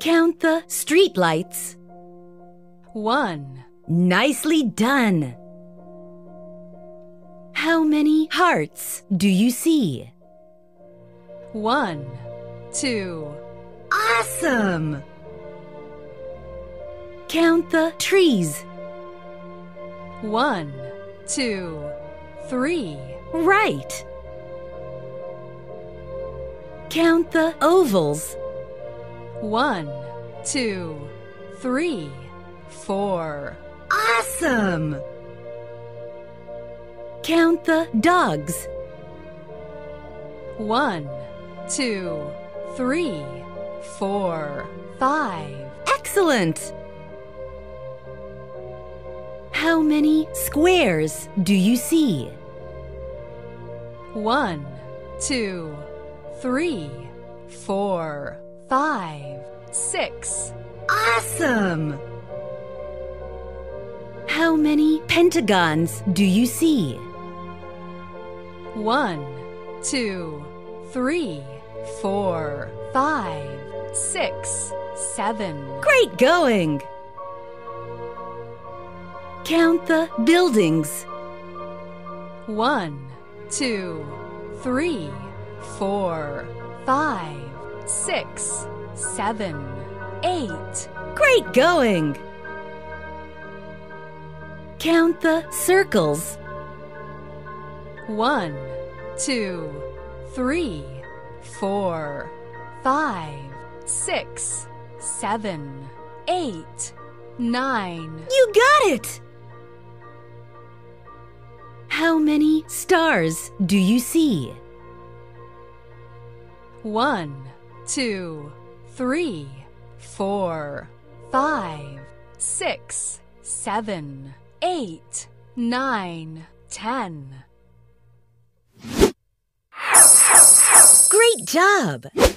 Count the streetlights. 1, Nicely done. How many hearts do you see? 1, 2, Awesome! Count the trees. 1, 2, 3, Right. Count the ovals. 1, 2, 3, 4, Awesome! Count the dogs. 1, 2, 3, 4, 5, Excellent! How many squares do you see? 1, 2, 3, 4, 5, 6, Awesome! How many pentagons do you see? 1, 2, 3, 4, 5, 6, 7, Great going! Count the buildings. 1, 2, 3, 4, 5, 6, 7, 8, Great going! Count the circles. 1, 2, 3, 4, 5, 6, 7, 8, 9. You got it! How many stars do you see? 1, 2, 3, 4, 5, 6, 7, 8, 9, 10. Great job!